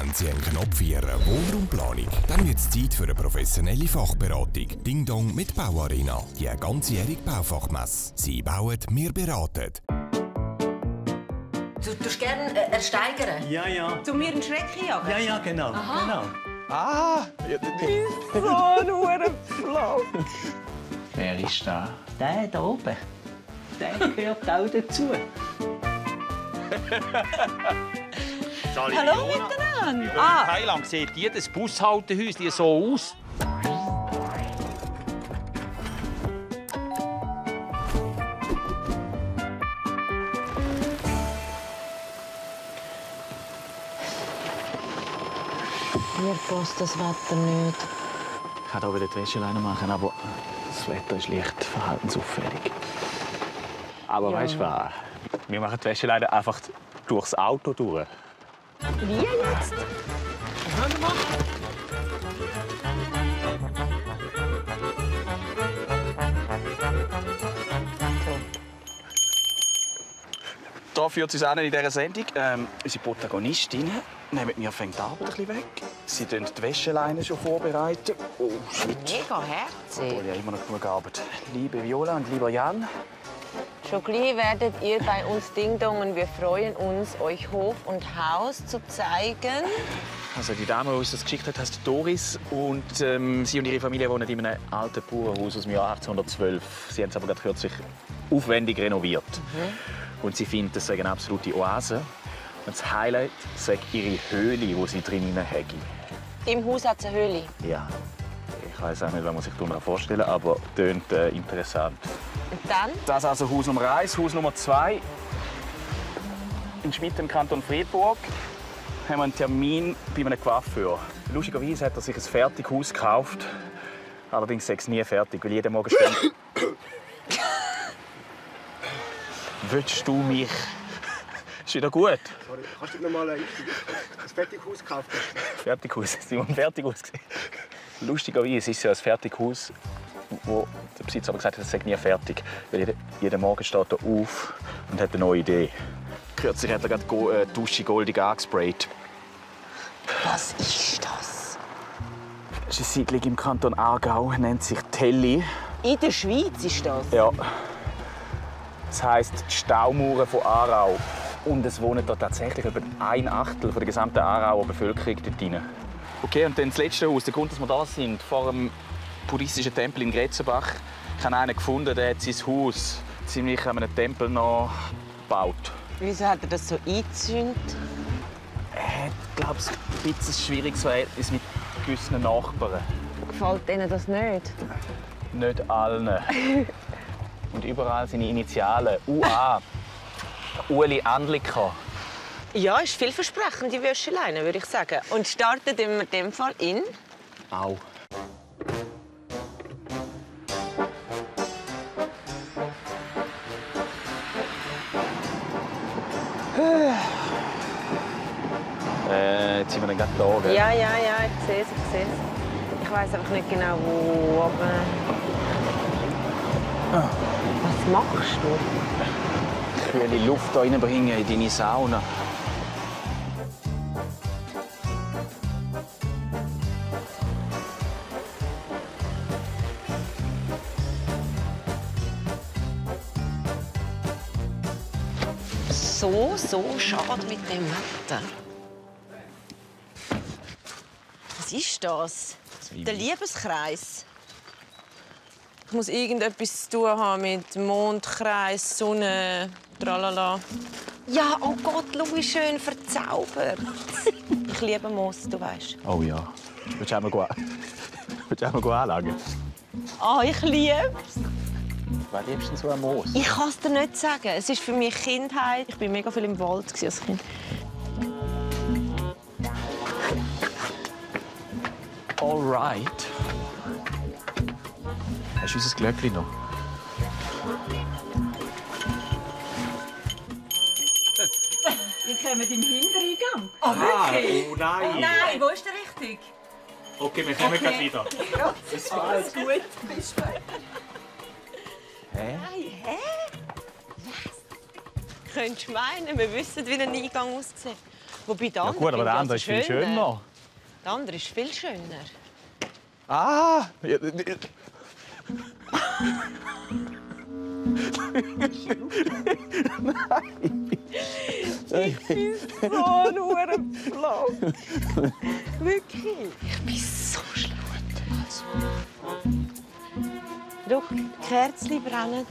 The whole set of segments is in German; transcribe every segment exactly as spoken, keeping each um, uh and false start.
Haben Sie einen Knopf in Ihrer Wohnraumplanung? Dann wird es Zeit für eine professionelle Fachberatung. Ding Dong mit Bauarena, die ganzjährige Baufachmesse. Sie bauen, wir beraten. Du tust gerne äh, ersteigern? Ja, ja. Zu mir einen Schreck jagen? Ja, ja, genau. Aha. genau. Ah! So ein Hurenpflock. Wer ist da? Der da oben. Der gehört auch dazu. Hallo miteinander. In Ah. Thailand sieht jedes Bushaltehäuschen so aus. Mir passt das Wetter nicht. Ich kann hier wieder die Wäscheleine machen, aber das Wetter ist leicht verhaltensauffällig. Aber Ja. weißt du was? Wir machen die Wäscheleine einfach durchs Auto durch. Wie jetzt? Da führt es uns an in dieser Sendung. Ähm, unsere Protagonistin nehmen mir fängt die Arbeit ein bisschen weg. Sie tun die Wäscheleine schon vorbereiten. Oh, shit. Mega herzig. Oh, ja, immer noch genug Arbeit. Liebe Viola und lieber Jan. Schon gleich werdet ihr bei uns Dingdongen. Wir freuen uns, euch Hof und Haus zu zeigen. Also die Dame, die uns das geschickt hat, heißt Doris. Und ähm, sie und ihre Familie wohnen in einem alten Bauernhaus aus dem Jahr achtzehnhundertzwölf. Sie haben es aber gerade kürzlich aufwendig renoviert. Mhm. Und sie findet, das sei eine absolute Oase. Und das Highlight sei ihre Höhle, die sie drinnen hat. Im Haus hat es eine Höhle. Ja, ich weiß auch nicht, was man sich darunter vorstellen kann, aber tönt äh, interessant. Und dann? Das ist also Haus Nummer eins. Haus Nummer zwei. In Schmidt im Kanton Fribourg haben wir einen Termin bei einem Coiffeur. Lustigerweise hat er sich ein fertiges Haus gekauft. Allerdings ist es nie fertig, weil jeden Morgen steht. Willst du mich? Ist wieder gut? Sorry, kannst du noch mal ein Fertighaus gekauft? Fertighaus. Simon, Fertighaus. Lustigerweise ist es ja ein Fertighaus, wo der Besitzer aber gesagt hat, es sei nie fertig. Weil jeden, jeden Morgen steht er auf und hat eine neue Idee. Kürzlich hat er gerade die Dusche goldig angesprayt. Was ist das? Es ist eine Siedlung im Kanton Aargau, nennt sich Telli. In der Schweiz ist das? Ja. Das heisst die Staumauern von Aarau. Und es wohnen da tatsächlich etwa ein Achtel der gesamten Aarauer Bevölkerung dort drin. Okay, und dann das letzte Haus. Der Grund, dass wir da sind, vor dem buddhistischen Tempel in Gretzenbach, ich habe einen gefunden, der hat sein Haus ziemlich an einem Tempel noch gebaut. Wieso hat er das so eingezündet? Er hat, glaube ich, ein bisschen ein schwieriges Verhältnis mit gewissen Nachbarn. Gefällt Ihnen das nicht? Nicht allen. Und überall seine Initialen. U A. Uli Andlika. Ja, ist vielversprechend, die Wäscheleine, würde ich sagen. Und startet in dem Fall in? Au. Äh, jetzt sind wir dann gerade da, gell? Ja, ja, ja, ich sehe es, ich sehe es. Ich weiß einfach nicht genau, wo, aber... Was machst du? Kühle Luft hier reinbringen in deine Sauna. So, so schade mit dem Wetter. Was ist das? Der Liebeskreis. Ich muss irgendetwas zu tun haben mit Mondkreis, Sonne, tralala. Ja, oh Gott, schau, wie schön verzaubert. Ich liebe Moos, du weißt. Oh ja. Willst du einmal, Willst du einmal anlegen? Ah, oh, ich liebe es. Was liebst du denn so am Moos? Ich kann es dir nicht sagen. Es ist für mich Kindheit. Ich war mega viel im Wald als Kind. All right. Hast du unser Glöckchen noch? Wir kommen im Hintereingang. Ah, wirklich? Oh nein! Nein, wo ist der richtig? Okay, wir kommen Okay. gleich wieder. Bis bald. Gut, bis später. Hä? Hey, hä? Was? Könntest du meinen, wir wissen, wie ein Eingang aussieht. Wobei der Ja andere, gut, aber der finde andere ich ist viel also schöner. Der andere ist viel schöner. Ah! Ja, ja. Ich bin so ein Hurenpflock. Wirklich. Ich bin so schlau. Schau, die Kerzen brennen.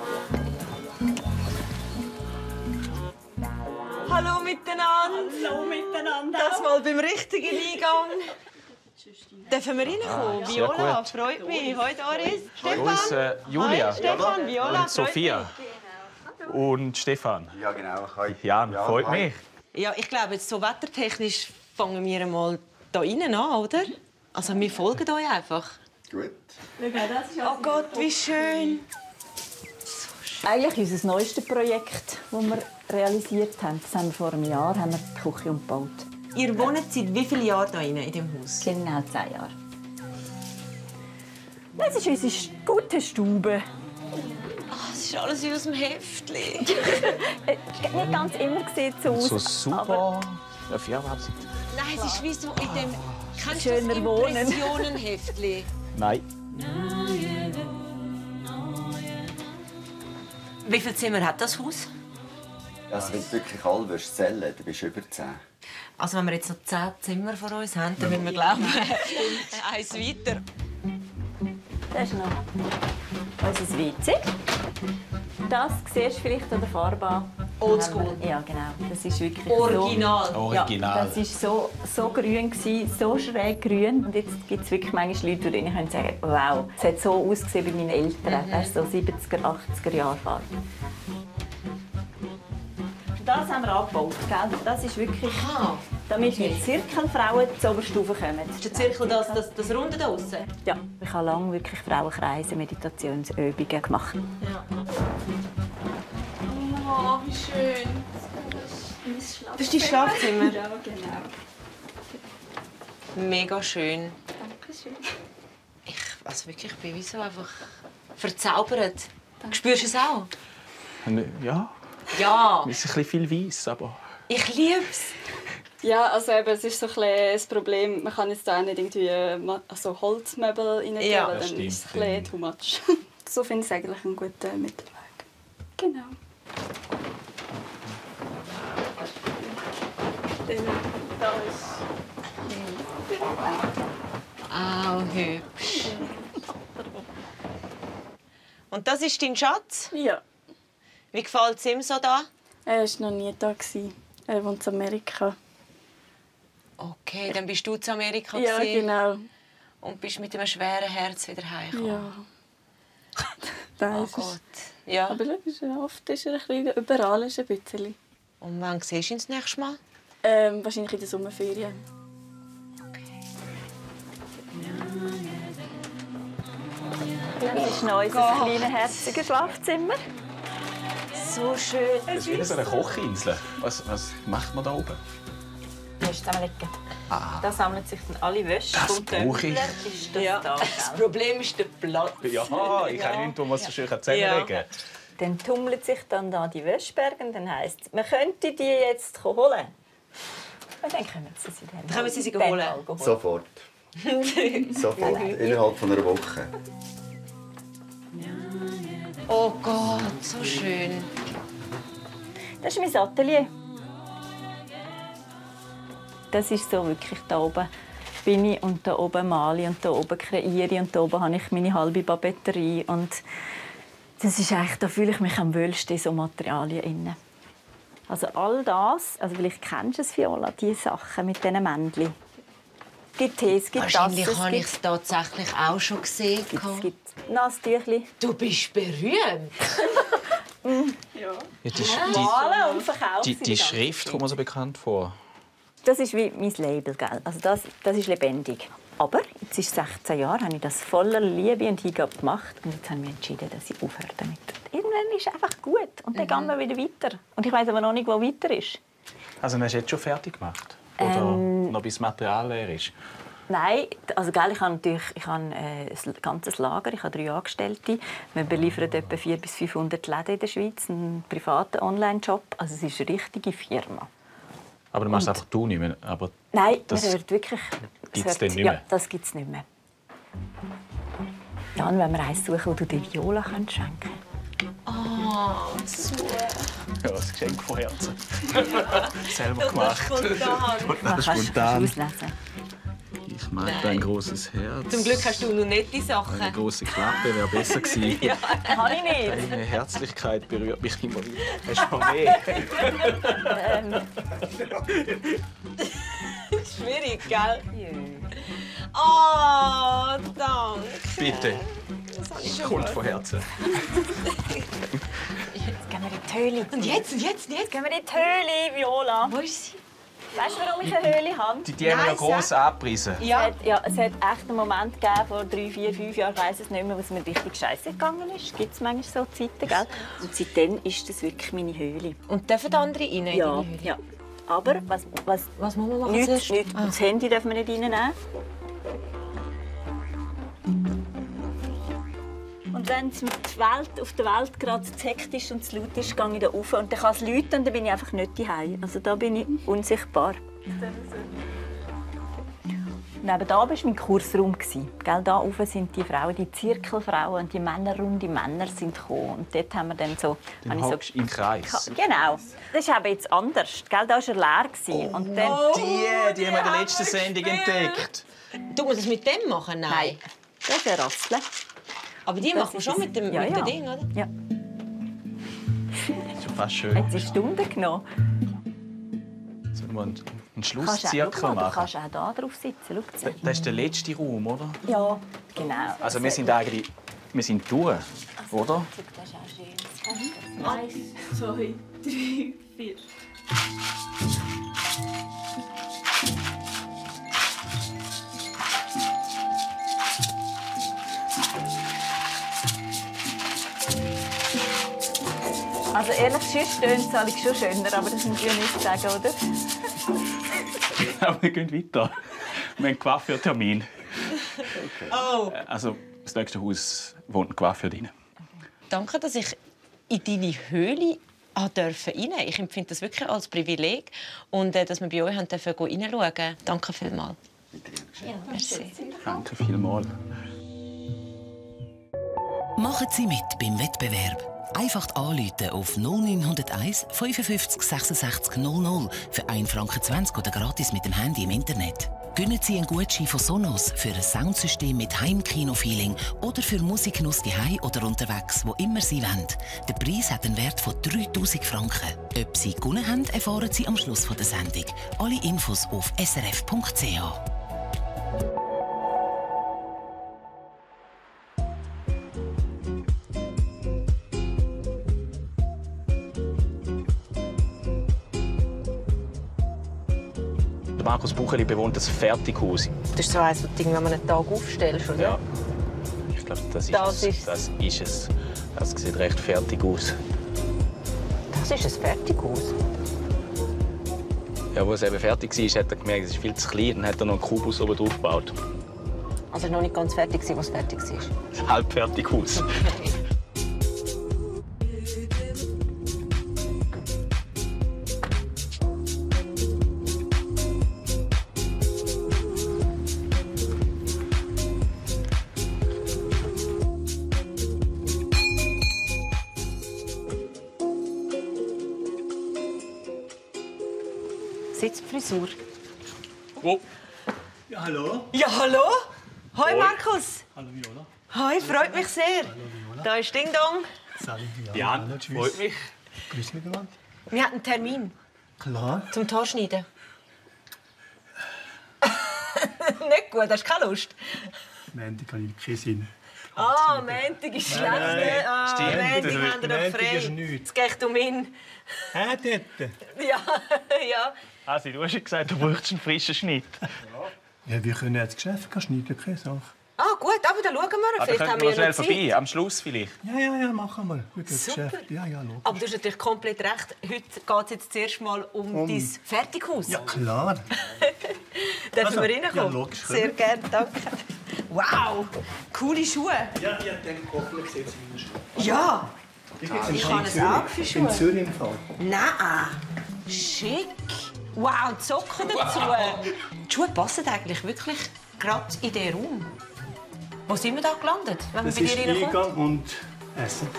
Hallo miteinander. Hallo miteinander. Das mal beim richtigen Eingang. Dürfen wir reinkommen? sehr Viola, gut. freut mich. Hoi Doris. Stefan. Uns, äh, Julia. Hi, Stefan, Viola. Und Sophia. Und Stefan. Ja, genau. Hi. Jan, Ja, freut hi. mich. Ja, ich glaube, jetzt so wettertechnisch fangen wir mal hier innen an, oder? Also wir folgen euch einfach. Gut. Oh Gott, wie schön. Eigentlich unser neuestes Projekt, das wir realisiert haben. Das haben wir vor einem Jahr haben wir die Küche umgebaut. Ihr wohnt seit wie vielen Jahren hier innen in diesem Haus? Genau zehn Jahre. Das ist unsere gute Stube. Das ist alles wie aus dem Heftchen. Äh, Nicht ganz immer sieht es so aus. So super. Ja, Vierwebseite. Nein, es ist wie so in dem... Kennst du Schöner das Wohnen. Impressionenheftchen? Nein. Wie viele Zimmer hat das Haus? Also wenn du wirklich alle willst zählen, dann bist du über zehn. Also wenn wir jetzt noch zehn Zimmer vor uns haben, dann müssen wir glauben, eins weiter. Das ist noch unser W C. Das siehst du vielleicht an der Farbe an. Oldschool. Ja, genau. Das ist wirklich Original. So, Original. Ja, das war so, so grün, gewesen, so schräg grün. Und jetzt gibt es wirklich manchmal Leute, die können sagen, wow, es hat so ausgesehen bei meinen Eltern. Mhm. Das ist so siebziger, achtziger Jahre Farbe. Das haben wir abgebaut. Gell? Das ist wirklich, Aha. damit wir Zirkelfrauen zur Oberstufe kommen. Ist der Zirkel das, das, das Runde da aussen? Ja, ich habe lange wirklich Frauenkreise, Meditationsübungen gemacht. Ja. Oh, wie schön. Das ist dein Schlafzimmer? Ja, genau. Mega schön. Dankeschön. Ich, also wirklich, ich bin wie so einfach verzaubert. Spürst du es auch? Ja, Ja. es ist ein bisschen viel weiss, aber... Ich liebe es. Ja, also eben, es ist so ein bisschen das Problem, man kann jetzt da nicht irgendwie also Holzmöbel rein tun, Ja. weil Das dann stimmt, ist es ein bisschen dann- too much. So finde ich es eigentlich einen guten Mittelweg. Genau. Dann, da ist Auch hübsch. Und das ist dein Schatz? ja, Wie gefällt es ihm so da? er war noch nie da. Gewesen. Er wohnt in Amerika. Okay, dann bist du zu Amerika Ja, gewesen genau. und bist mit einem schweren Herz wieder heimgekommen. Ja. Das Oh ist Gott. Ja. Aber schau, ist er- oft ist er ein bisschen überall ist er ein bisschen. Und wann siehst du ihn das nächste Mal? Ähm, wahrscheinlich in der Sommerferien. Das ist noch unser kleines, herziges Schlafzimmer. So schön. Das ist wie so eine Kochinsel. Was, was macht man da oben? Wäsche zusammenlegen. Da sammeln sich dann alle Wäsche. Das vom brauche ich. Töpfler ist das Ja. da. Das gell? Problem ist der Platz. Ja, ich kann nichts, was so schön zusammenlegen kann. Dann tummelt sich dann da die Wäscheberge und dann heisst es, man könnte die jetzt holen. Und dann können sie sie dann, Dann können sie sie dann holen. mal holen. Sofort. Sofort. Innerhalb von einer Woche. Oh Gott, so schön. Das ist mein Atelier. Das ist so wirklich da oben bin ich und da oben male und da oben kreiere und da oben habe ich meine halbe Papeterie und das ist eigentlich, da fühle ich mich am wohlsten in so Materialien inne. Also all das, also vielleicht kennst du es, Viola, diese Sachen mit diesen Männchen. Es gibt Tee, es gibt Wahrscheinlich das, es habe ich gibt, es tatsächlich auch schon gesehen. es gibt Nasstüchli. Du bist berühmt. Ja. Ja, die, Malen und verkaufen die, sie die ganze Schrift Zeit. kommt mir so bekannt vor. Das ist wie mein Label, gell? Also das, das ist lebendig. Aber jetzt ist sechzehn Jahre, habe ich das voller Liebe und Hingabe gemacht und jetzt haben wir entschieden, dass ich aufhöre damit. Irgendwann ist es einfach gut und dann Mhm. gehen wir wieder weiter. Und ich weiß aber noch nicht, wo weiter ist. Also, hast du jetzt schon fertig gemacht? Oder Ähm, noch bis das Material leer ist? Nein, also gell, ich habe natürlich ich habe, äh, ein ganzes Lager, ich habe drei Angestellte. Wir beliefern etwa vierhundert bis fünfhundert Läden in der Schweiz, einen privaten Online-Shop. Also es ist eine richtige Firma. Aber du machst einfach du nicht mehr. Aber Nein, das man hört wirklich... Gibt es hört, dann nicht ja, mehr? das gibt es nicht mehr. Dann wollen wir eins suchen, wo du dir Viola schenken kannst. Oh, so. Ja, das Geschenk von Herzen. Selber gemacht. Man kann es auslesen. Ich meinte ein großes Herz. Zum Glück hast du noch nette Sachen. Eine große Klappe wäre besser gewesen. Ja, kann ich nicht. Deine Herzlichkeit berührt mich immer wieder. Hast du noch mehr? ähm. Schwierig, gell? Oh, danke. Bitte. Das habe ich schon Kommt mal. von Herzen. Jetzt gehen wir in die Höhle. Und jetzt, und jetzt, und jetzt? Gehen wir in die Höhle, Viola. Wo ist sie? Weißt du, warum ich eine Höhle habe? Die, die haben ja gross abgerissen. Ja. Es hat, ja, es hat echt einen Moment gegeben, vor drei, vier, fünf Jahren, ich weiss es nicht mehr, wo es mir richtig scheiße gegangen ist. Gibt es manchmal so Zeiten, gell? Und seitdem ist das wirklich meine Höhle. Und dürfen andere rein in Ja, die Höhle? ja. Aber was, was, Was muss man machen? nichts, zuerst? nichts. Ah. Das Handy dürfen wir nicht reinnehmen. Und wenn es mit der Welt, auf der Welt gerade zu hektisch und zu laut ist, gehe ich da rauf. Und dann kann es läuten und dann bin ich einfach nicht daheim. Also da bin ich unsichtbar. Neben da war mein Kursraum. Gell, da oben sind die Frauen, die Zirkelfrauen und die Männerrunde Männer sind gekommen. Und dort haben wir dann so... Dann habe hockst du im Kreis. Genau. Das ist aber jetzt anders. Gell, da war er leer. Oh, und dann... Die, die haben wir in der letzten Sendung entdeckt. Tut man das mit dem machen? Nein. Nein. Das ist ein Rassel. Aber die Das machen wir ist schon es. mit dem, Ja, mit ja. dem Ding, oder? Ja. Das ist schon fast schön. Hat es eine Stunde genommen. Sollen wir einen, einen Kannst du, Schlusszirkel auch, du machen? kannst auch da drauf sitzen. Schau Das das ist der letzte Raum, oder? Ja, genau. Also wir sind eigentlich wir sind durch, oder? Das ist auch schön. Eins, zwei, drei, vier. Also ehrlich, sonst tönt es eigentlich schon schöner, aber das muss ich ja nicht sagen, oder? Aber wir gehen weiter. Wir haben einen Coiffeurtermin. Oh. Also das nächste Haus wohnt ein Coiffeur drin. Danke, dass ich in deine Höhle rein durfte. Ich empfinde das wirklich als Privileg. Und äh, dass wir bei euch haben dürfen reinschauen. Danke vielmals. Ja, merci. Danke vielmals. Machen Sie mit beim Wettbewerb. Einfach anrufen auf null neun null eins fünfundfünfzig sechsundsechzig null null für ein Franken zwanzig oder gratis mit dem Handy im Internet. Gönnen Sie einen Gutschein von Sonos für ein Soundsystem mit Heimkino-Feeling oder für Musikgenuss daheim oder unterwegs, wo immer Sie wollen. Der Preis hat einen Wert von dreitausend Franken. Ob Sie gewonnen haben, erfahren Sie am Schluss der Sendung. Alle Infos auf s r f punkt c h. Markus Bucheli bewohnt das Fertighaus. Das ist so eins, was du irgendwann einen Tag aufstellst, oder? Ja. Ich glaube, das ist Das es. ist- Das ist es. Das sieht recht fertig aus. Das ist ein Fertighaus. Ja, als es eben fertig war, hat er gemerkt, es ist viel zu klein. Dann hat er noch einen Kubus oben drauf gebaut. Also noch nicht ganz fertig, als es fertig war. Ein Halbfertighaus. Sitzfrisur. Oh. Ja, hallo. Ja, hallo? Hoi, Markus. Hallo Viola. Hoi, freut mich sehr. Da ist Ding Dong. Salut Viola. Ja, Hallo, tschüss. freut mich. Grüß mich miteinander. Wir hatten einen Termin Klar. zum Torschneiden. Nicht gut, hast du keine Lust? Montag habe ich keinen Sinn. Ah, Montag ist schlecht. nein. ne? Ah, Stimmt, Montag das haben wir doch Montag frei. ist nichts. Es geht um ihn. Hä, dort? Ja, ja. Also, du hast ja gesagt, du brauchst einen frischen Schnitt. Ja, wir können jetzt Geschäft schneiden, keine Sache. Ah, gut, aber dann schauen wir. Aber Vielleicht können haben wir wir noch schnell noch Zeit. vorbei, am Schluss vielleicht. Ja, ja, ja, machen wir. Wir gehen Super. Geschäft. Ja, ja, logisch. Aber du hast natürlich komplett recht. Heute geht es jetzt zuerst mal um, Um- dein Fertighaus. Ja, klar. Dürfen Also, wir reinkommen? ja, logisch, Sehr kommen. gerne, danke. Wow, coole Schuhe. Ja, ich habe den Koppel gesehen zu meinen Schuhen. Ja, Ich ich habe ein Auge für Schuhe. In Zürich im Fall. Nein, schick. Wow, die Socken dazu. Die Schuhe passen eigentlich wirklich gerade in diesen Raum. Wo sind wir da gelandet, wenn Das man bei ist dir reinkommt? Eingang und Essen.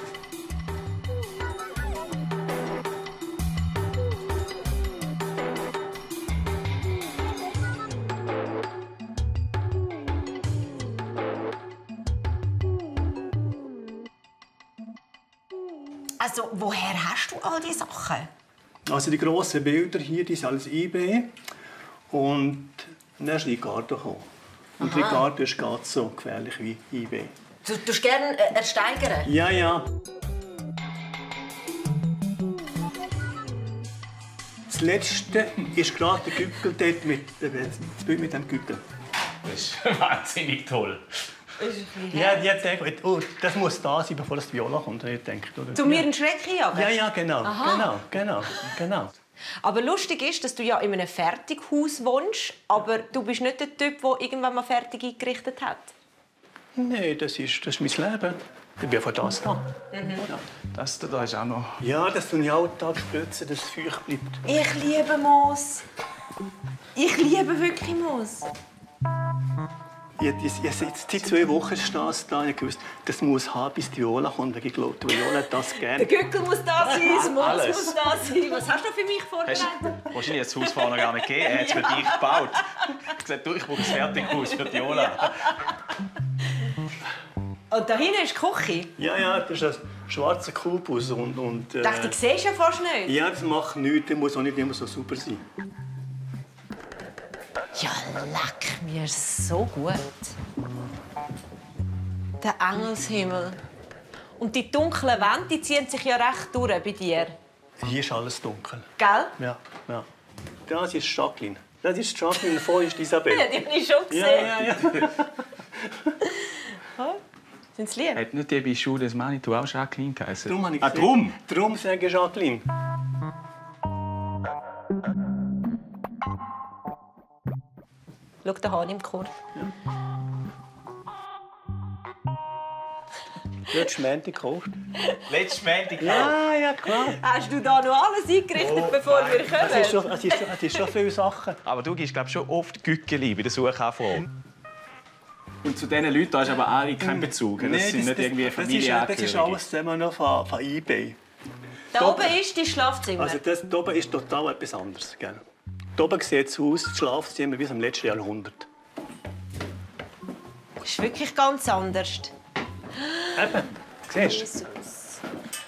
Also, woher hast du all diese Sachen? Also die grossen Bilder hier, die sind alles eBay. Und dann ist Ricardo gekommen. Und Aha. Ricardo ist ganz so gefährlich wie eBay. Du tust gerne äh, ersteigern? Ja, ja. Das letzte ist gerade der Gückel dort mit, äh, das Bild mit dem Gückel. Das ist wahnsinnig toll. Ja, die hat gedacht, oh, das muss da sein, bevor das Viola kommt, habe ich gedacht. Oder? Du mir einen Schreck jagen? Ja, ja, genau, Aha. genau, genau, genau. Aber lustig ist, dass du ja in einem Fertighaus wohnst, aber du bist nicht der Typ, der irgendwann mal fertig eingerichtet hat. Nein, das ist, das ist mein Leben. Ich bin von das da. Mhm. Ja. Das da ist auch noch... Ja, das tue ich alltag spritzen, dass es feucht bleibt. Ich liebe Moos. Ich liebe wirklich Moos. Ich, ich, ich, seit zwei Wochen stehe ich da und ich gewusst, das muss haben, bis die Viola kommt. Ich glaube, die Viola hat das gerne. Der Gückel muss da sein, das Moos Alles. muss da sein. Was hast du für mich Hast vorbereitet? du wahrscheinlich das Haus vorher noch gar nicht gegeben. Er hat es für dich gebaut. Er hat gesagt, du, ich brauche ein Fertighaus für die Viola. Und da hinten ist die Küche. Ja, ja, das ist ein schwarzer Kubus. Und, und, äh, Ich dachte, ich sehe ja fast nicht. Ja, das macht nichts. Der muss auch nicht immer so super sein. Ja, leck mir so gut. Der Engelshimmel. Und die dunklen Wände die ziehen sich ja recht durch bei dir. Hier ist alles dunkel. Gell? Ja, ja. Das ist Jacqueline. Das ist Jacqueline, und vorher ist Isabel. Ja, die habe ich schon gesehen. Ja, ja, ja. Sind sie lieb? Hat nicht die bei Schule des Manitou auch Jacqueline geheißen? Darum habe ich Ah, gesagt- drum? Darum sage ich Jacqueline. Schau den Hahn im Chor. Letztes Montag gekauft. Letztes Montag Ja, ja, klar. Hast du da noch alles eingerichtet, bevor wir kommen? Es ist schon, es ist schon, es ist schon viele Sachen. Aber du gibst, glaube schon oft Gückeli bei der Suchanfrage. Und zu diesen Leuten hast du aber alle keinen Bezug. Das Nee, sind nicht irgendwie das, ist, das ist Familienangehörige. alles zusammen noch von, von eBay. Da oben ist dein Schlafzimmer. Also das hier oben ist total etwas anderes. Gell? Hier oben sieht es aus, das Schlafzimmer wie im letzten Jahrhundert. Das ist wirklich ganz anders. Eben, siehst du? Jesus.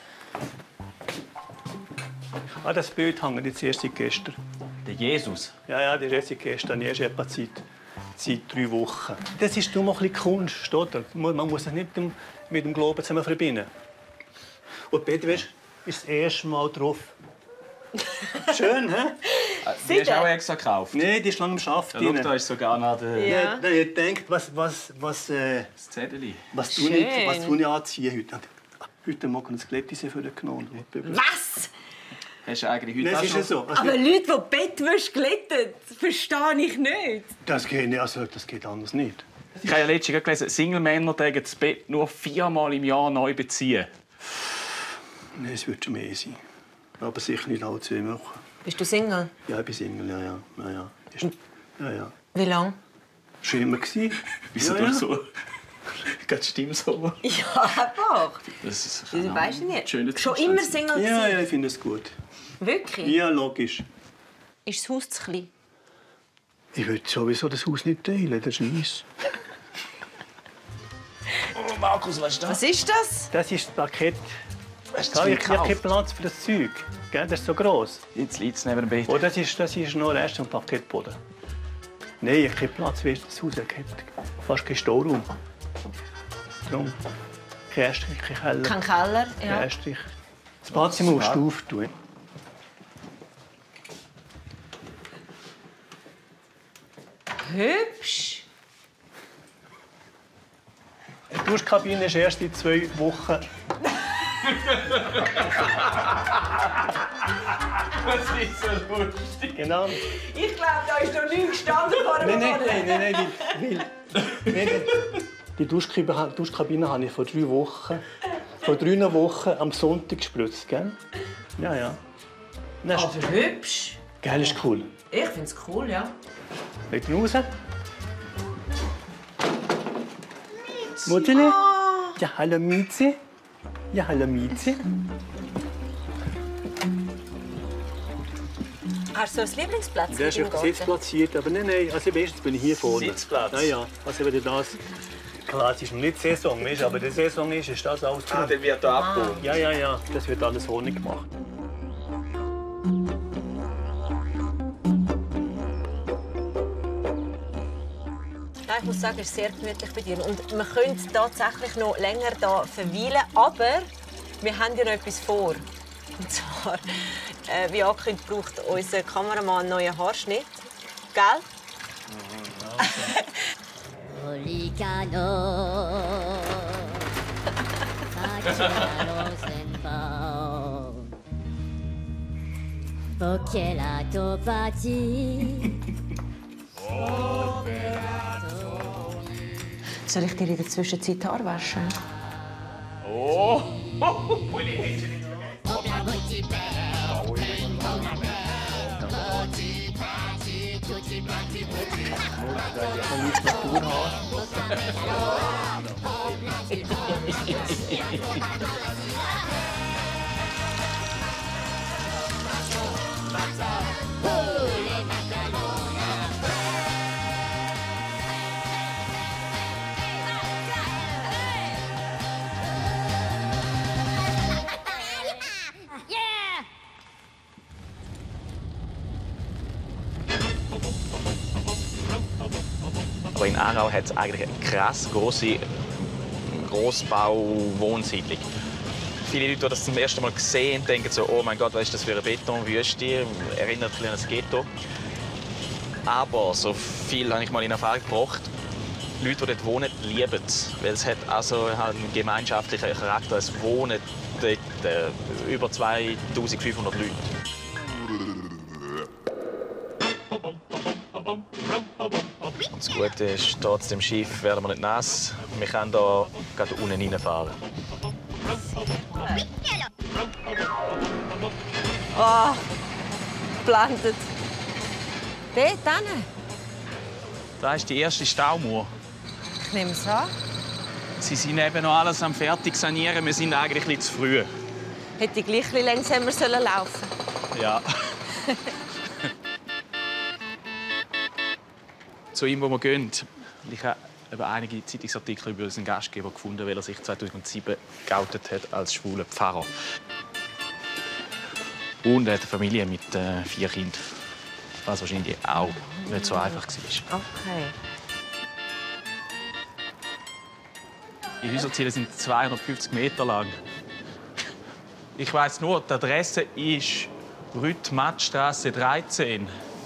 Ah, das Bild hängt jetzt erst seit gestern. Der Jesus? Ja, ja, das ist erst seit gestern, erst etwa seit, seit drei Wochen. Das ist nur ein bisschen Kunst, oder? Man muss es nicht mit dem Glauben zusammen verbinden. Und Peter, weißt, ist das erste Mal drauf. Schön, hä? Die hast du auch extra gekauft? Nein, die ist lange am Arbeiten. Ja, schau, da ist sogar noch der... Ja. Ja, ich denke, was, was, was, äh, Das Zettel. was tue ich, Schön. was tue ich anziehen heute? Heute Morgen ein Glättise für den genommen. Was? Hast du eigentlich heute Das auch ist schon... ja so. Also, Aber Leute, die Bettwäsche glätten, verstehe ich nicht. das, geht nicht, also, das geht anders nicht. Ich habe ja letztens gelesen, Single-Männer dürfen das Bett nur viermal im Jahr neu beziehen. Nein, es wird schon mehr sein. Aber sicher nicht alle zwei Wochen. Bist du Single? Ja, ich bin Single, ja, ja. ja, ja. Ist, ja, ja. Wie lange? Schon immer gewesen. Wieso ja, ja. du so... Geht Stimme so? Ja, einfach. Das ist... Das weisst du nicht. Schöner Schon Zustand. immer Single Ja, gewesen? ja, ich finde es gut. Wirklich? Ja, logisch. Ist das Haus zu klein? Ich würde sowieso das Haus nicht teilen, das ist nice. Oh, Markus, was ist das? Was ist das? Das ist das Paket. Hast Da du habe ich viel ich habe keinen gekauft? Platz für das Zeug. Gell, das ist so gross. Jetzt liegt es neben dem Bett. Oh, das ist, das ist nur erst ein Paketboden. Nein, ich habe keinen Platz, weil das Haus hat fast keinen Stauraum. Darum kein Estrich, kein Keller. Kein Keller, Kein ja. Estrich. Das Badzimmer musst du auftun. Hübsch. Die Duschkabine ist erst in zwei Wochen. Das ist so lustig. Genau. Ich glaube, da ist noch nichts gestanden vor Nein, nein, nein, nein, nein, weil, weil nein, nein. Die Duschkabine, Duschkabine habe ich vor drei Wochen, vor drei Wochen am Sonntag gespritzt, gell? Ja, ja. Das ist, Aber hübsch. gell, ist cool. Ich finde es cool, ja. Wollt ihr raus? Mutteli? Oh. Ja, hallo Miezi. Ja, hallo Miezi. Hast du so einen Lieblingsplatz? Der ist auf dem Sitz platziert, aber nein, nein, also meistens bin ich hier vorne. Sitzplatz? Ja, ja. Also wenn das... Klar, es ist noch nicht Saison, weißt, aber der Saison ist, ist das alles drin. Ah, dann wird da abgebaut. Ja, ja, ja. Das wird alles ohne gemacht. Ja, ich muss sagen, es ist sehr gemütlich bei dir. Und wir können tatsächlich noch länger hier verweilen, aber wir haben ja noch etwas vor. Und zwar, äh, wie angekündigt, braucht unser Kameramann einen neuen Haarschnitt. Gell? Soll ich dir in der Zwischenzeit die Haare waschen? Oh! Aber in Aarau hat es eigentlich eine krass große Grossbau-Wohnsiedlung. Viele Leute, die das zum ersten Mal sehen, denken so, oh mein Gott, was ist das für eine Betonwüste? Erinnert ein bisschen an das Ghetto. Aber so viel habe ich mal in Erfahrung gebracht. Leute, die dort wohnen, lieben es. Weil es hat also einen gemeinschaftlichen Charakter. Es wohnen dort äh, über zweitausendfünfhundert Leute. Und das Gute ist, trotz dem Schiff werden wir nicht nass. Wir können hier gerade unten reinfahren. Oh, blendet. Dort hinten. Das ist die erste Staumauer. Ich nehme es an. Sie sind eben noch alles am fertig sanieren. Wir sind eigentlich ein bisschen zu früh. Hätte ich gleich ein bisschen länger sollen laufen. Ja. Zu ihm, wo wir gehen. Ich habe eben einige Zeitungsartikel über unseren Gastgeber gefunden, weil er sich zweitausendsieben geoutet hat als schwuler Pfarrer. Und er hat eine Familie mit äh, vier Kindern. Was wahrscheinlich auch nicht so einfach war. Okay. Die Häuserziele sind zweihundertfünfzig Meter lang. Ich weiss nur, die Adresse ist Rüth-Matt-Straße dreizehn.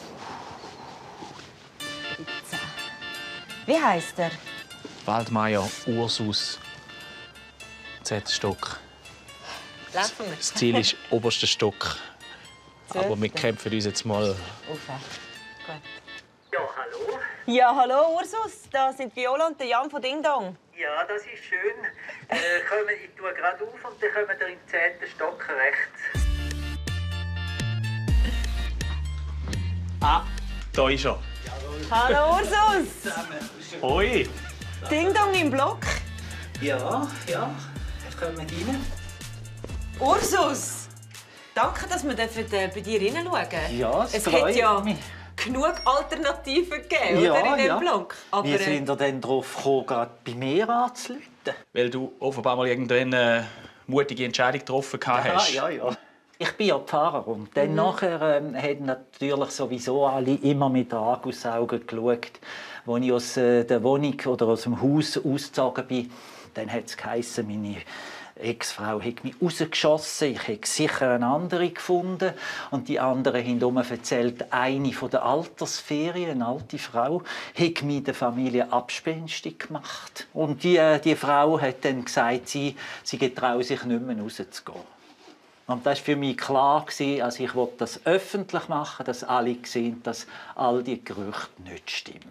Wie heisst er? Waldmeier Ursus. Z-Stock. Laufen wir. Das Ziel ist oberster Stock. Aber wir kämpfen uns jetzt mal. Auf. Gut. Ja, hallo. Ja, hallo Ursus. Da sind Viola und der Jan von Ding Dong. Ja, das ist schön. Äh, kommen, ich tue gerade auf und dann kommen wir im zehnten Stock rechts. Ah, da ist er. Hallo Ursus. Hoi. Ding Dong im Block. Ja, ja. Kommen rein. Ursus. Danke, dass wir bei dir hineinschauen dürfen. Ja, es es freut hat ja mich. genug Alternativen gegeben, Ja, oder, in diesem ja. Block. Aber, Wie sind ihr denn darauf gekommen, gerade bei mir anzurufen? Weil du offenbar mal irgendwann eine mutige Entscheidung getroffen hast. Ja, ja, ja. Ich bin ja Pfarrer und dann Mhm. nachher ähm, haben natürlich sowieso alle immer mit Argusaugen geschaut. Als ich aus äh, der Wohnung oder aus dem Haus ausgezogen bin, dann hat es geheissen, meine Ex-Frau hat mich rausgeschossen. Ich hätte sicher eine andere gefunden. Und die anderen haben erzählt, eine von der Altersferien, eine alte Frau, hat mich der Familie abspenstig gemacht. Und die, äh, die Frau hat dann gesagt, sie, sie getraue sich nicht mehr rauszugehen. Und das war für mich klar, also ich wollte das öffentlich machen, dass alle sehen, dass all die Gerüchte nicht stimmen.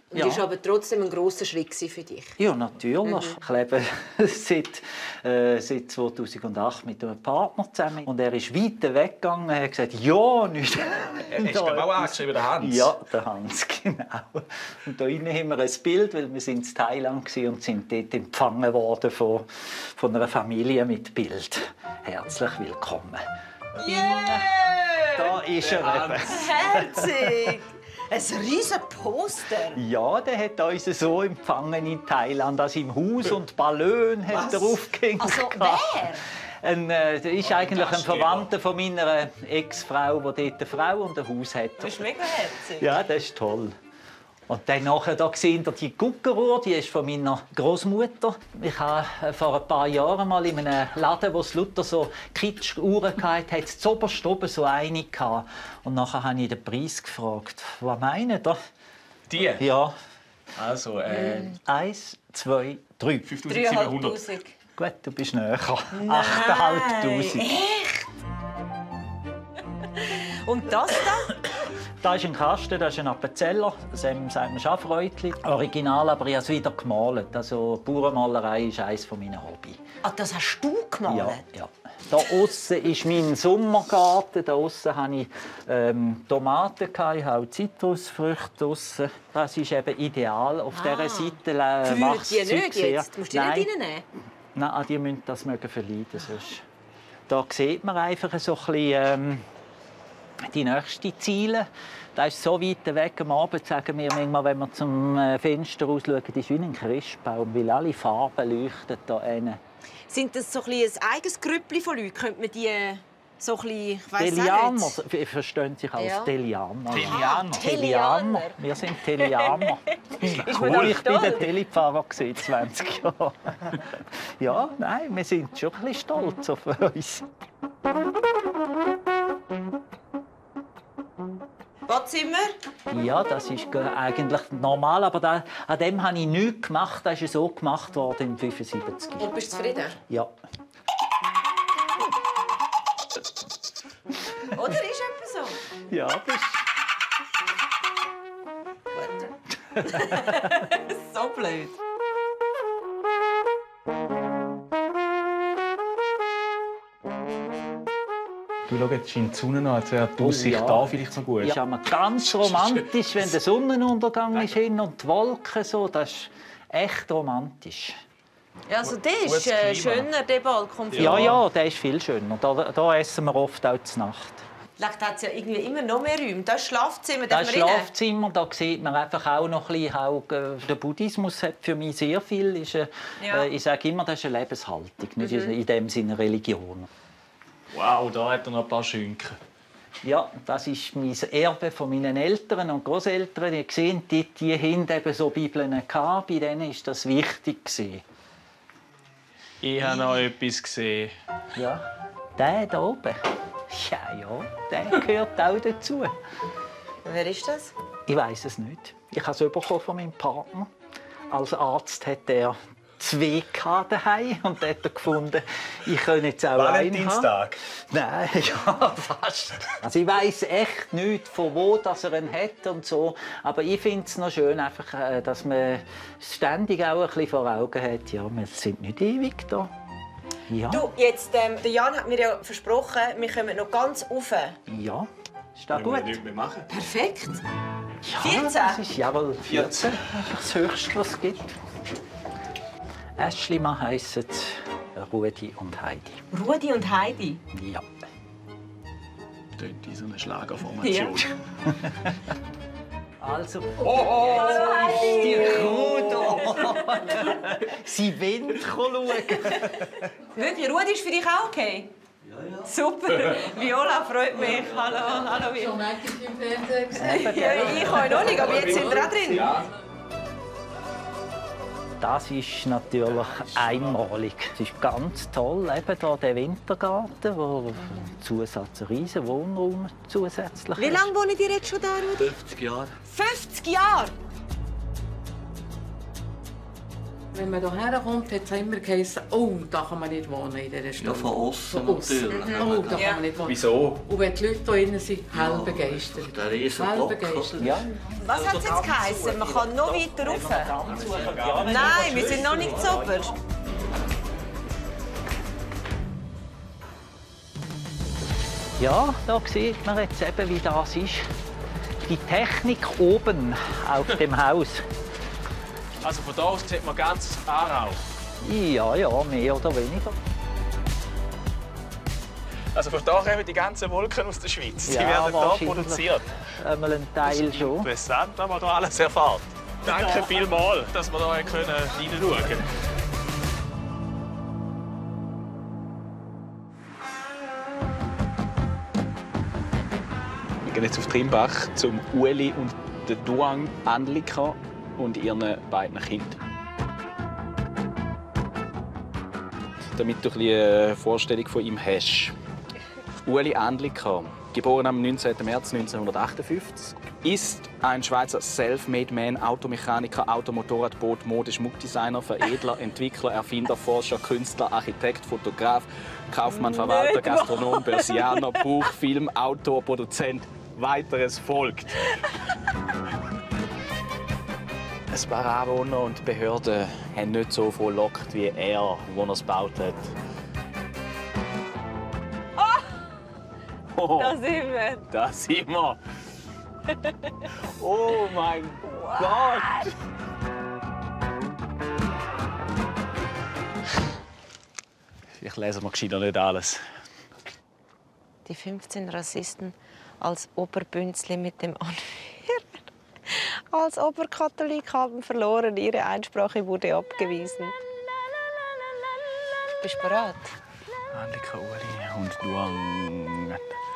Ja. Das war aber trotzdem ein grosser Schritt für dich. Ja, natürlich. Mhm. Ich lebe seit, äh, seit zweitausendacht mit einem Partner zusammen. Und er ist weiter weggegangen und hat gesagt, ja, nicht. Er ist beim auch angeschrieben, der Hans? Ja, der Hans, genau. Und da haben wir ein Bild, weil wir sind in Thailand waren und sind dort empfangen worden von, von einer Familie mit Bild. Herzlich willkommen. Yeah! Da ist er eben. Herzig! Ein riesen Poster. Ja, der hat uns so empfangen in Thailand, also im Haus und Ballon hat er aufgehängt. Also wer? Ein, äh, der ist eigentlich ein Verwandter von meiner Ex-Frau, die dort eine Frau und ein Haus hat. Das ist mega herzig. Ja, das ist toll. Und dann nachher, da sehen wir die Guckeruhr, die ist von meiner Großmutter. Ich habe vor ein paar Jahren mal in einem Laden, wo es lauter so Kitsch-Uhren hatte, hat es zuoberst oben so eine gehabt. Und nachher habe ich den Preis gefragt. Was meinen ihr? Die? Ja. Also, äh... Eins, zwei, drei. fünftausendsiebenhundert. Gut, du bist näher. achttausendfünfhundert. Echt? Und das da? Das ist ein Kasten, das ist ein Appenzeller, das sagt man Schafräutli. Original, aber ich habe es wieder gemalt. Also Bauernmalerei ist eines meiner Hobbys. Ah, das hast du gemalt? Ja, ja. Da aussen ist mein Sommergarten. Da aussen hatte ich ähm, Tomaten, ich habe auch Zitrusfrüchte draussen. Das ist eben ideal. Auf ah. dieser Seite äh, wächst die nicht jetzt? Musst du die nicht reinnehmen? Nein, die müssen das verleiden. Sonst. Da sieht man einfach so ein bisschen, ähm, die nächsten Ziele. Das ist so weit weg. Am Abend sagen wir manchmal, wenn wir zum Fenster rausschauen, das ist wie ein Christbaum, weil alle Farben leuchten hier hinten. Sind das so ein, ein eigenes Grüppli von Leuten? Könnte man die so ein bisschen, ich weiss Telianer, auch nicht. verstehen sich als ja. Telianer. Telianer. Telianer. Wir sind Telianer. Cool. Ich war der Telefahrer zwanzig Jahre. Ja, nein, wir sind schon ein bisschen stolz auf uns. Badzimmer? Ja, das ist eigentlich normal, aber da, an dem habe ich nichts gemacht. Das ist so gemacht worden im fünfundsiebzig. Und bist du zufrieden? Ja. Oder ist etwas so? Ja, das Gut. So blöd. Du, schau, jetzt scheint die Sonne noch, als wäre die Aussicht oh, ja. da vielleicht so gut. Ja, aber ganz romantisch, wenn der Sonnenuntergang ist hin und die Wolken so, das ist echt romantisch. Ja, also der ist äh, schöner, der Balkon. Ja, ja, der ist viel schöner. Da, da essen wir oft auch zur Nacht. Vielleicht hat es ja irgendwie immer noch mehr Räume. Das Schlafzimmer, das Schlafzimmer, da sieht man einfach auch noch ein bisschen, auch, äh, der Buddhismus hat für mich sehr viel. Ist, äh, ja. Ich sage immer, das ist eine Lebenshaltung, nicht mhm. in dem Sinne Religion. Wow, da hat er noch ein paar Schinken. Ja, das ist mein Erbe von meinen Eltern und Großeltern. Ihr seht, die, die haben eben so Bibeln gehabt. Bei denen war das wichtig. Ich habe noch etwas gesehen. Ja, der da oben. Ja, ja, der gehört auch dazu. Wer ist das? Ich weiß es nicht. Ich habe es bekommen von meinem Partner. Als Arzt hat er zwei daheim und hat er gefunden, ich könnte jetzt auch Valentinstag? Nein, ja, fast. Also ich weiss echt nicht, von wo dass er ihn hat und so. Aber ich finde es noch schön, einfach, dass man ständig auch ein bisschen vor Augen hat, ja, wir sind nicht ewig da. Ja. Du, jetzt, ähm, der Jan hat mir ja versprochen, wir kommen noch ganz rauf. Ja, ist das gut? Wir nichts mehr machen. Perfekt. Ja, vierzehn? Das ist, jawohl, vierzehn. Das Höchste, was es gibt. Äschlimann heissen Rudi und Heidi. Rudi und Heidi? Ja. Tönt wie so eine Schlagerformation. Ja. Also, oh, oh, oh, die Ruder! Sie wollen schauen. Wirklich, Rudi ist für dich auch okay? Ja, ja. Super, Viola freut mich. Hallo, hallo Viola. Schon eigentlich im Fernsehen gesehen. Ja, ich kann noch nicht, aber jetzt sind wir auch drin. Ja. Das ist natürlich einmalig. Es ist ganz toll, eben hier der Wintergarten, wo Zusatz, ein riesen Wohnraum zusätzlich ist. Wie lange wohnt ihr jetzt schon da, Rudi? fünfzig Jahre. fünfzig Jahre? Wenn man hierher kommt, hat es immer geheißen, oh, da kann man nicht wohnen in dieser Stadt. Ja, von außen Von aussen. natürlich. Oh, da kann man nicht wohnen. Wieso? Und wenn die Leute hier drinnen sind, hell begeistert. Der Riesenblock. begeistert. Ja. Was hat es jetzt geheißen? Man kann noch weiter rauf? Nein, wir sind noch nicht so ober. Ja, da sieht man jetzt eben, wie das ist. Die Technik oben auf dem Haus. Also von da aus sieht man ganz Aarau. Ja, ja, mehr oder weniger. Also von da kommen die ganzen Wolken aus der Schweiz. Die Ja, werden hier wahrscheinlich. produziert. Einmal ein Teil schon. Interessant, was man hier alles erfährt. Danke vielmals, dass wir hier reinschauen können. Wir gehen jetzt auf Trimbach zum Ueli und der Duang Anlika und ihren beiden Kindern. Damit du ein bisschen eine Vorstellung von ihm hast. Ueli Anlika, geboren am neunzehnten März neunzehnhundertachtundfünfzig, ist ein Schweizer Self-Made-Man, Automechaniker, Automotorrad, Boot, Mode, Schmuckdesigner, Veredler, Entwickler, Erfinder, Forscher, Künstler, Architekt, Fotograf, Kaufmann, Verwalter, Gastronom, Börsianer, Buch, Film, Autor, Produzent. Weiteres folgt. Ein paar Anwohner und Behörden haben nicht so frohlockt wie er, als er es gebaut hat. Oh, Da sind wir. da sind wir. Oh mein Gott! Ich lese mal gescheiter nicht alles. Die fünfzehn Rassisten als Oberbünzli mit dem Anführer. Als Oberkatholik haben verloren, ihre Einsprache wurde abgewiesen. Bist du bereit? Anlika, Ueli und Duang.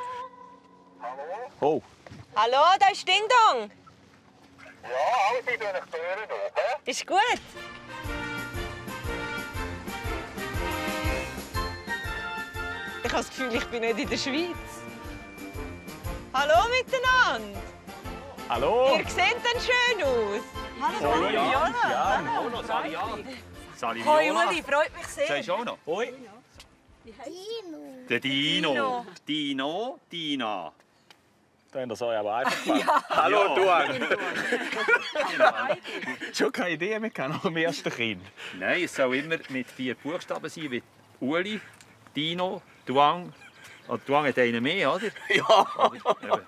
Oh, Hallo, da ist Ding Dong. Ja, alles in den Türen auf. Ist gut. Ich habe das Gefühl, ich bin nicht in der Schweiz. Hallo miteinander. hallo? Ihr seht dann schön aus. Hallo, Hallo, Jana. Jan. Hallo. Hallo, Salian. Salian. Hoi, Uli, freut mich sehr. Sagst du auch noch? Hoi. Der Dino. Dino. Dino, Dina. Da habt ihr es euch aber einfach gemacht. Ja. Hallo, Ja. Duang. Schon keine Idee mehr nach dem ersten Kind. Nein, es soll immer mit vier Buchstaben sein, wie Uli, Dino, Duang. Und Duang hat einen mehr, oder? Ja. Eben.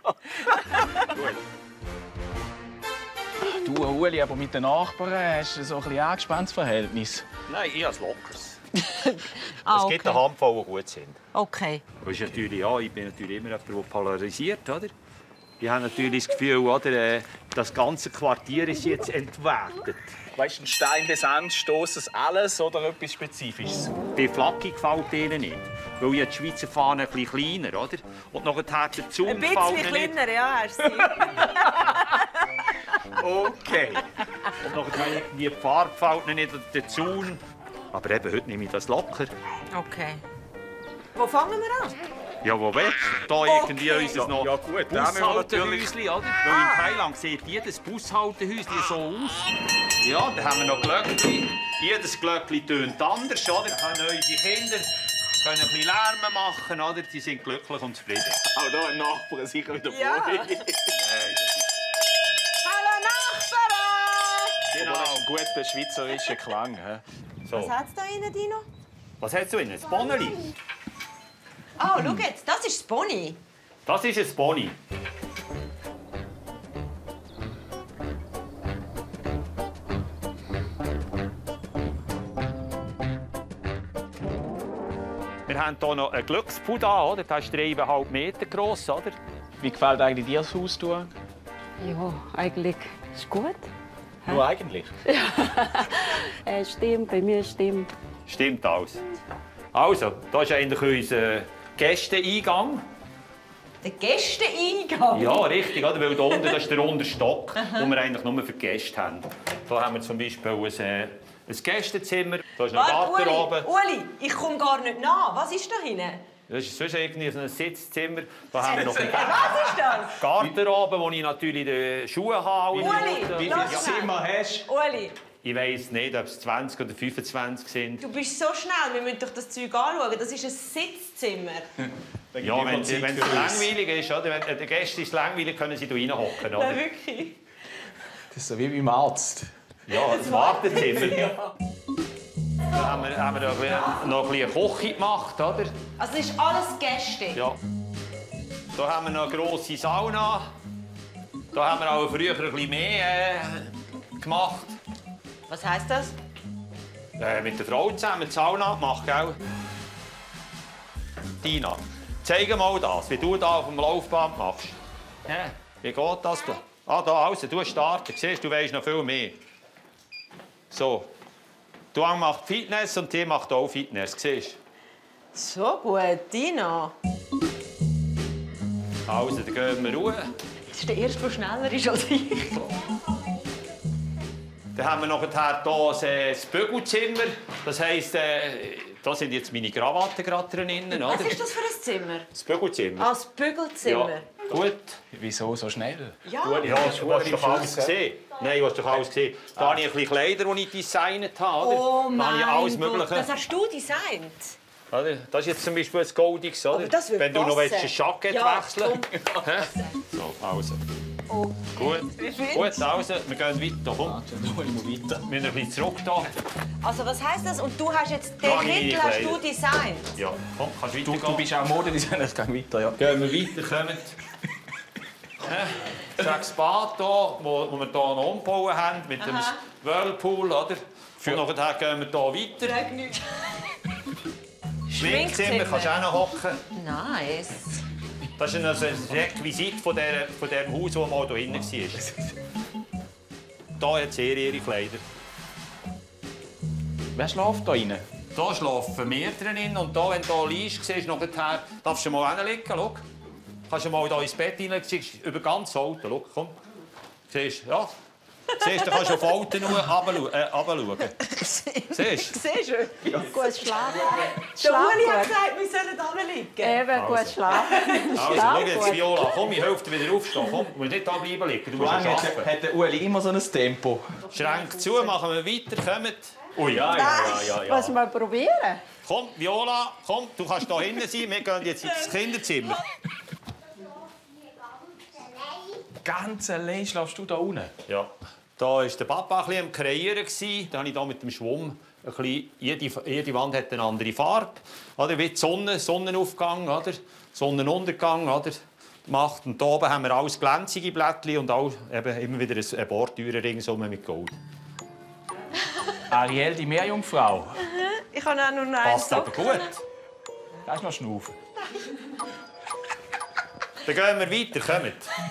Du, Uli, aber mit den Nachbarn hast du so ein bisschen angespanntes Verhältnis. Nein, ich habe es lockers. Ah, Es gibt okay. eine Handvoll, die gut sind. Okay. Das ist natürlich, ja, ich bin natürlich immer jemand, der polarisiert, oder? Ich habe natürlich das Gefühl, oder, äh, das ganze Quartier ist jetzt entwertet. Weißt du, ein Stein des Anstoßes alles oder etwas Spezifisches? Die Flagge gefällt ihnen nicht. Weil ja die Schweizer Fahne ein bisschen kleiner, oder? Und nachher hat der Zaun Ein gefällt bisschen ihnen nicht. kleiner, ja, hast du Okay. Und nachher irgendwie die Farbe gefällt ihnen nicht, oder der Zaun. Aber eben, heute nehme ich das locker. Okay. Wo fangen wir an? Ja, wo willst du? Da irgendwie Okay. unser noch Ja, gut, da haben wir natürlich- Bushaltehäuschen, oder? Weil in Thailand sieht jedes Bushaltehäuschen so aus. Ja, da haben wir noch Glöckchen. Jedes Glöckchen tönt anders, oder? Da können unsere Kinder können ein bisschen Lärm machen, oder? Die sind glücklich und zufrieden. Auch da im Nachbarn sicher wieder Ja. Buri. Nein, Hallo Nachbarn! Genau. Das ist ein guter schweizerischer Klang. He? So. Was hat es da drin, Dino? Was hast du in ein Bonnerli? Oh, schau jetzt, das ist das Pony. Das ist ein Pony. Wir haben hier noch einen Glücksbuddha, oder? Der ist dreieinhalb Meter gross, oder? Wie gefällt eigentlich dir das Haus, du? Ja, eigentlich ist gut. Nur eigentlich? Äh, stimmt, bei mir stimmt. Stimmt alles. Also, das ist eigentlich unser Gästeeingang. Der Gästeeingang? Ja, richtig, oder? Weil da unten das ist der unterste Stock, wo wir eigentlich nur für Gäste haben. Da haben wir zum Beispiel ein, äh, ein Gästezimmer, da ist noch eine Warte, Garderobe. Uli, Uli, ich komme gar nicht nach. Was ist da hinten? Das ist sonst irgendwie so ein Sitzzimmer. Da haben wir noch eine Was ist das? Garderobe, wo ich natürlich die Schuhe habe. Uli, Wie lass viele mal. Zimmer hast du? Uli, Ich weiss nicht, ob es zwanzig oder fünfundzwanzig sind. Du bist so schnell, wir müssen doch das Zeug anschauen. Das ist ein Sitzzimmer. Ja, wenn es langweilig ist, oder? Wenn der Gäste ist langweilig, können sie hier reinhocken, oder? Nein, wirklich. Das ist so wie beim Arzt. Ja, das Wartezimmer. Ja. Da haben wir, haben wir noch ein bisschen Küche gemacht, oder? Also das ist alles Gäste? Ja. Da haben wir noch eine grosse Sauna. Da haben wir auch früher ein bisschen mehr äh, gemacht. Was heisst das? Äh, mit der Frau zusammen die Sauna gemacht, gell? Tina, zeig mal das, wie du da auf dem Laufband machst. Ja. Wie geht das da? Ah, da außen, du startest. Siehst du, weisst noch viel mehr. So. Du macht Fitness und die macht auch Fitness, siehst du? So gut, Tina. Also, dann gehen wir ruhig. Das ist der Erste, der schneller ist als ich. Dann haben wir noch hier das Bügelzimmer. Das heisst, äh, da sind jetzt meine Krawatten gerade drin. Oder? Was ist das für ein Zimmer? Das Bügelzimmer. Ah, das Bügelzimmer. Ja. Gut. Wieso so schnell? Ja, Gut, ja du hast doch alles gesehen. Nein, du hast doch alles gesehen. Da habe ich ein bisschen Kleider, die ich designt habe. Oder? Oh mein da habe ich alles Gott, Mögliche. das hast du designt? Oder? Das ist jetzt zum Beispiel ein Goldiges, oder? Das wenn du noch passen. ein Jackett ja, wechseln willst. So, also. Oh. Gut. Gut, also, wir gehen weiter. Komm. Wir müssen ein bisschen zurück da. Also was heisst das? Und du hast jetzt den Kittel hast du designt? Ja, komm, kannst du, du bist auch Modedesigner, es geht weiter, ja. Gehen wir weiter, kommen. Sechs Bad hier, wo, wo wir hier noch umgebaut haben, mit dem Aha. Whirlpool, oder? Für und nachher gehen wir hier weiter. Schminkzimmer, kannst du auch noch hocken. Nice. Das ist also ein Requisit von, der, von dem Haus, das mal hier hinten war. Hier hat sie ihre Kleider. Wer schläft da rein? Hier schlafen wir drin und hier, wenn du hier liegst, siehst, nachher darfst du mal hinlegen. Schau. Kannst du mal hier ins Bett hineinlegen, siehst über ganz Auto. Schau, komm. Siehst du? Ja. Siehst du, kannst du auf Auto runterschauen. Äh, Siehst du? Siehst du? Ja. Gut schlafen. Der Uli hat gesagt, wir sollen runterliegen. Eben, also. gut schlafen. Also, schau jetzt, Viola, komm, ich helfe dir wieder aufstehen. Komm, du musst nicht da bleiben liegen. Du musst hat, arbeiten. hat der Uli immer so ein Tempo? Schränk zu, machen wir weiter, kommt. Oh ja, ja, ja, ja, ja. Was wir probieren? Komm, Viola, komm, du kannst hier hinten sein. Wir gehen jetzt ins Kinderzimmer. Ganz allein schlafst du da unten? Ja. Da war der Papa ein bisschen am Kreieren. Da habe ich hier mit dem Schwamm ein bisschen, jede, jede Wand hat eine andere Farbe. Oder wie die Sonne, Sonnenaufgang, oder? Sonnenuntergang, oder? Gemacht. Und hier oben haben wir alles glänzige Blättchen und auch eben immer wieder ein Bordtüren ringsum mit Gold. Ariel, die Meerjungfrau. Ich habe auch nur einen Passt aber gut. Lass noch schnaufen. Dann gehen wir weiter, kommt.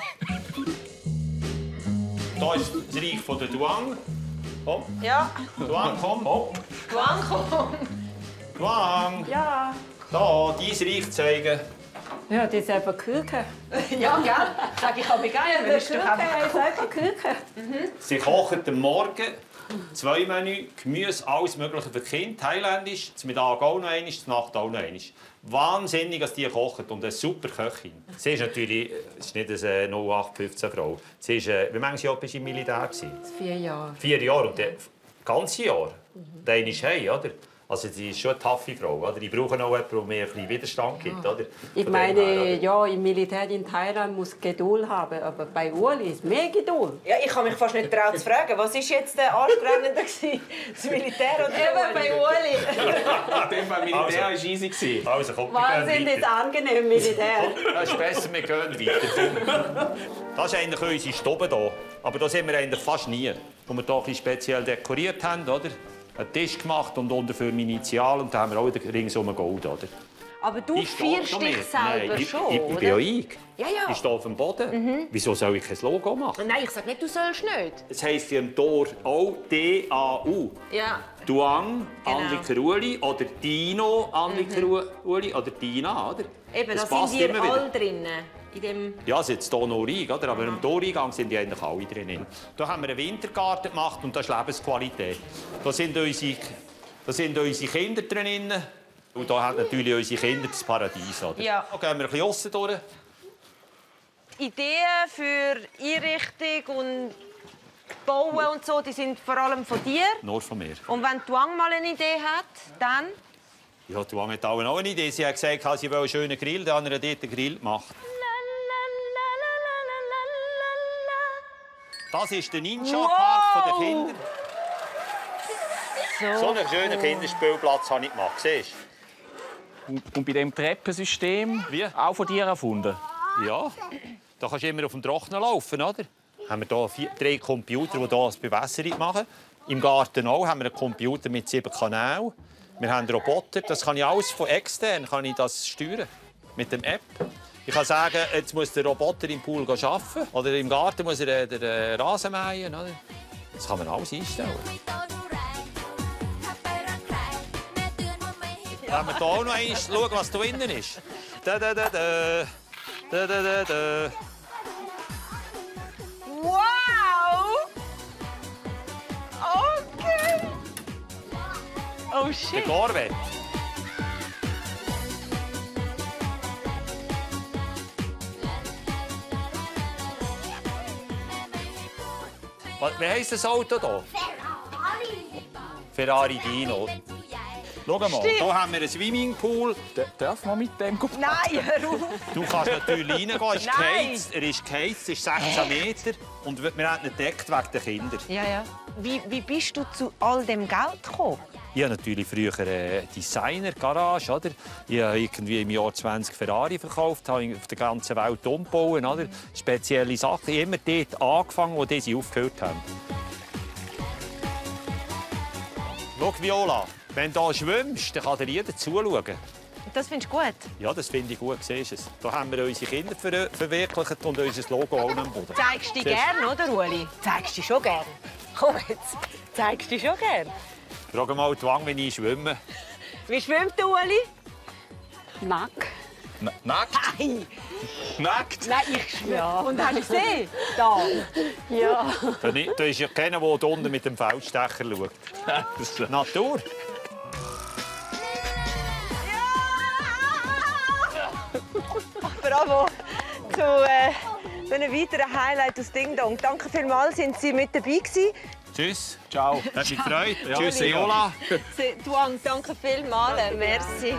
Hier ist das Reich von der Duang. Komm. Ja. Duang, komm. Hopp. Duang, komm. Ja. Duang. Ja, Hier, dein Reich zeigen. ja, das ist einfach Küche. Ja, gell? Sag ich, habe geil. Ja, das ist doch einfach Küche. Sie kochen am Morgen zwei Menü, Gemüse, alles Mögliche für die Kinder. Thailändisch, zum Mittag auch noch einmal, zur Nacht auch noch einmal. Wahnsinnig, dass die kochen und eine super Köchin. Sie ist natürlich es ist nicht eine null acht fünfzehn Frau. Sie ist, äh, wie viele Jahre bist du im Militär? Vier Jahre. Vier Jahre und das ganze Jahr. Mhm. Dann ist hey, oder? Also sie ist schon eine taffe Frau. Oder? Die brauchen auch jemanden, der mir ein bisschen Widerstand gibt. Oder? Ich Von meine, dem her, ja, im Militär in Thailand muss Geduld haben, aber bei Uli ist mehr Geduld. Ja, ich habe mich fast nicht getraut zu fragen, was war jetzt der anstrengende? Das Militär oder Eben bei Uli. Dem beim Militär war es easy. Also, komm, Wahnsinn, das ist angenehm im Militär. Das ist besser, wir gehen weiter. Das ist eigentlich unsere Stube hier. Aber da sind wir eigentlich fast nie. Wo wir hier ein bisschen speziell dekoriert haben, oder? Einen Tisch gemacht und unter für meine Initialen. Und da haben wir auch ringsum Gold, oder? Aber du Ich stehe feierst schon dich mit. selber Nein, ich, schon, ich, ich oder? bin ja ich. Ja, ja. Ich stehe auf dem Boden. Mhm. Wieso soll ich kein Logo machen? Nein, ich sage nicht, du sollst nicht. Es heisst hier im Tor O D A U. Ja. Duang, Genau. Anliker Uli oder Dino, Anliker Mhm. Uli oder Dina, oder? Eben, da Das sind passt wir immer wieder. alle drinnen. In dem... Ja, es ist jetzt hier noch rein, oder? Aber im Toreingang sind die eigentlich alle drin. Hier haben wir einen Wintergarten gemacht und das ist Lebensqualität. Da sind unsere, da sind unsere Kinder drin. Und da haben natürlich unsere Kinder das Paradies. Oder? Ja. Da gehen wir ein bisschen aussen durch. Ideen für Einrichtung und Bauen und so, die sind vor allem von dir. Nur von mir. Und wenn Duang mal eine Idee hat, dann... Ja, Duang hat auch eine Idee. Sie hat gesagt, sie will einen schönen Grill, der andere hat dort einen Grill gemacht. Das ist der Ninja-Park der Kinder. So, so einen schönen Kinderspielplatz habe ich gemacht. Siehst du? Und, und bei diesem Treppensystem Wie? auch von dir erfunden? Ja. Da kannst du immer auf dem Trocknen laufen, oder? Haben wir hier vier, drei Computer, die hier die Bewässerung machen. Im Garten auch haben wir einen Computer mit sieben Kanälen. Wir haben Roboter. Das kann ich alles von extern kann ich das steuern. Mit dem App. Ich kann sagen, jetzt muss der Roboter im Pool arbeiten. Oder im Garten muss er den, den Rasen mähen. Oder? Das kann man alles einstellen. Wenn wir hier auch noch einmal schauen, was da drinnen ist. Da, da, da, da. Da, da, da, da. Wow! Okay. Oh shit. Der Corvette. Wie heisst das Auto hier? Ferrari. Ferrari Dino. Schau mal, Stimmt. hier haben wir einen Swimmingpool. Darf man mit dem Nein, hör auf. Du kannst natürlich reingehen. Er ist Nein. geheizt, er ist geheizt, ist sechzehn Meter. Und wir haben ihn gedeckt wegen den Kindern. Ja, ja. Wie, wie bist du zu all dem Geld gekommen? Ich habe natürlich früher eine Designer-Garage. Oder? Ich habe irgendwie im Jahr zwanzig Ferrari verkauft, habe auf der ganzen Welt umgebaut. Oder? Spezielle Sachen. Ich habe immer dort angefangen, wo diese aufgehört haben. Schau, Viola, wenn du hier schwimmst, dann kann dir jeder zuschauen. Das findest du gut? Ja, das finde ich gut. Siehst du es? Da haben wir unsere Kinder ver verwirklicht und unser Logo auch am Boden. Zeigst du dich gern, oder, Ueli? Zeigst du dich schon gern? Komm jetzt, zeigst du dich schon gern? Frag mal Duang, wenn ich schwimme. Wie schwimmt der Ueli? Nackt. Nackt? Nein! Nackt? Nein, ich schwimme. Ja. Und hast du gesehen? Da. Ja. Da, da ist ja keiner, der da unten mit dem Feldstecher schaut. Das ist Natur. Bravo zu äh, so einem weiteren Highlight aus Ding Dong. Danke vielmals, sind Sie mit dabei gewesen. Tschüss. Ciao. Hat mich gefreut. Ja. Tschüss, Viola. Duang, danke vielmals. Merci.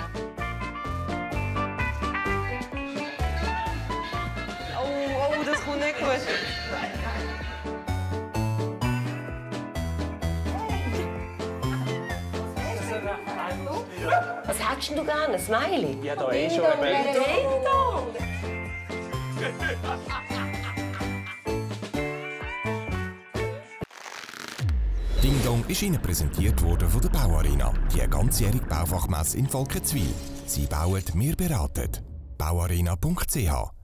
Oh, oh, das kommt nicht gut. Was hättest du gerne? Ein Smiley? Ja, da eh schon ein Ding Dong! Ding Dong ist Ihnen präsentiert worden von der Bauarena, die ganzjährige Baufachmesse in Volkenswil. Sie bauen, wir beraten. bauarena punkt c h